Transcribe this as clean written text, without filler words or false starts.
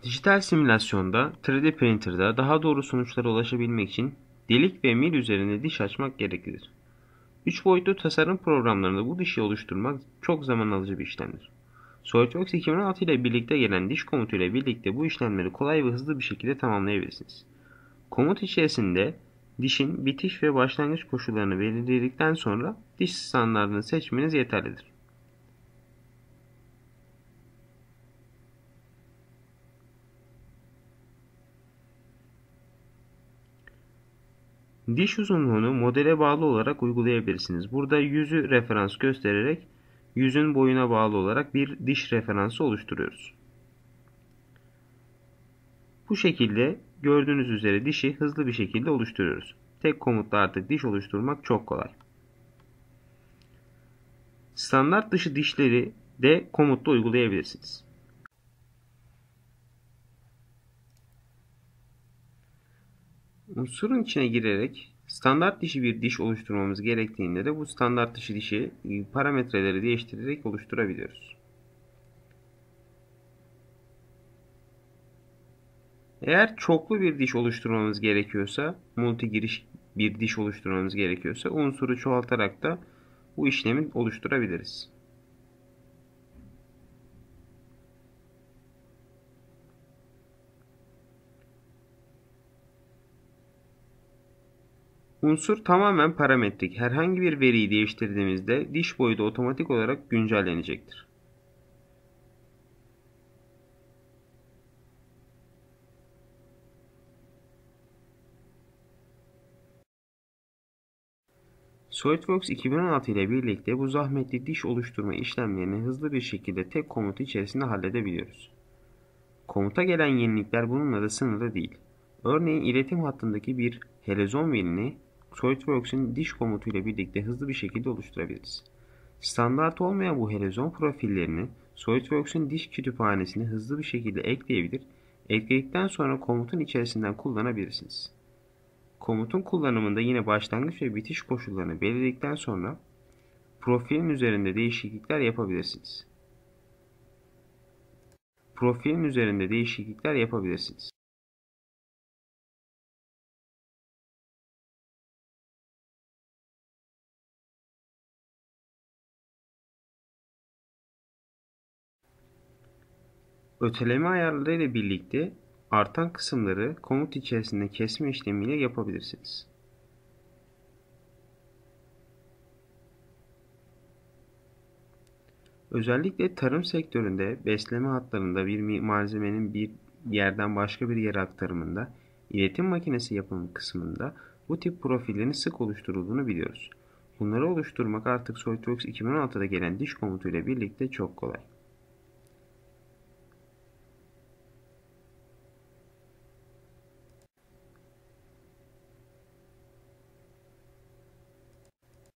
Dijital simülasyonda, 3D printer'da daha doğru sonuçlara ulaşabilmek için delik ve mil üzerine diş açmak gereklidir. 3 boyutlu tasarım programlarında bu dişi oluşturmak çok zaman alıcı bir işlemdir. SolidWorks 2016 ile birlikte gelen diş komutu ile birlikte bu işlemleri kolay ve hızlı bir şekilde tamamlayabilirsiniz. Komut içerisinde dişin bitiş ve başlangıç koşullarını belirledikten sonra diş standartını seçmeniz yeterlidir. Diş uzunluğunu modele bağlı olarak uygulayabilirsiniz. Burada yüzü referans göstererek yüzün boyuna bağlı olarak bir diş referansı oluşturuyoruz. Bu şekilde gördüğünüz üzere dişi hızlı bir şekilde oluşturuyoruz. Tek komutla artık diş oluşturmak çok kolay. Standart dışı dişleri de komutla uygulayabilirsiniz. Unsurun içine girerek standart dışı bir diş oluşturmamız gerektiğinde de bu standart dışı dişi parametreleri değiştirerek oluşturabiliyoruz. Eğer çoklu bir diş oluşturmamız gerekiyorsa, multi giriş bir diş oluşturmamız gerekiyorsa unsuru çoğaltarak da bu işlemi oluşturabiliriz. Unsur tamamen parametrik. Herhangi bir veriyi değiştirdiğimizde diş boyu da otomatik olarak güncellenecektir. SolidWorks 2016 ile birlikte bu zahmetli diş oluşturma işlemlerini hızlı bir şekilde tek komut içerisinde halledebiliyoruz. Komuta gelen yenilikler bununla da sınırlı değil. Örneğin iletim hattındaki bir helezon verini SolidWorks'un diş komutu ile birlikte hızlı bir şekilde oluşturabiliriz. Standart olmayan bu helezon profillerini SolidWorks'un diş kütüphanesine hızlı bir şekilde ekleyebilir, ekledikten sonra komutun içerisinden kullanabilirsiniz. Komutun kullanımında yine başlangıç ve bitiş koşullarını belirledikten sonra profilin üzerinde değişiklikler yapabilirsiniz. Profilin üzerinde değişiklikler yapabilirsiniz. Öteleme ayarları ile birlikte artan kısımları komut içerisinde kesme işlemiyle yapabilirsiniz. Özellikle tarım sektöründe besleme hatlarında bir malzemenin bir yerden başka bir yere aktarımında, iletim makinesi yapımı kısmında bu tip profillerin sık oluşturulduğunu biliyoruz. Bunları oluşturmak artık SolidWorks 2016'da gelen diş komutuyla birlikte çok kolay.